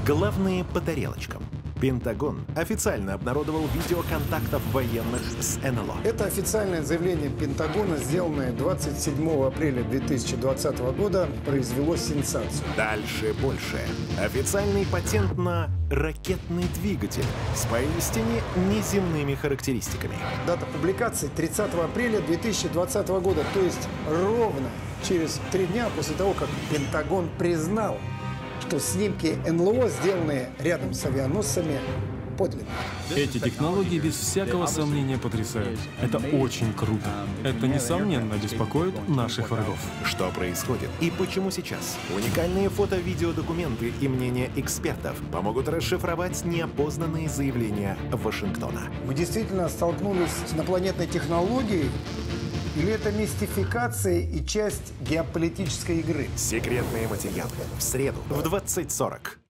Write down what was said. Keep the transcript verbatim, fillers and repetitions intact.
Главные по тарелочкам. Пентагон официально обнародовал видео контактов военных с эн эл о. Это официальное заявление Пентагона, сделанное двадцать седьмого апреля две тысячи двадцатого года, произвело сенсацию. Дальше больше. Официальный патент на ракетный двигатель с поистине неземными характеристиками. Дата публикации тридцатого апреля две тысячи двадцатого года, то есть ровно через три дня после того, как Пентагон признал, что снимки эн эл о, сделанные рядом с авианосцами, подлинные. Эти технологии без всякого сомнения потрясают. Это очень круто. Это, несомненно, беспокоит наших врагов. Что происходит и почему сейчас? Уникальные фото-видеодокументы и мнения экспертов помогут расшифровать неопознанные заявления Вашингтона. Мы действительно столкнулись с инопланетной технологией, или это мистификация и часть геополитической игры? Секретные материалы. В среду в двадцать сорок.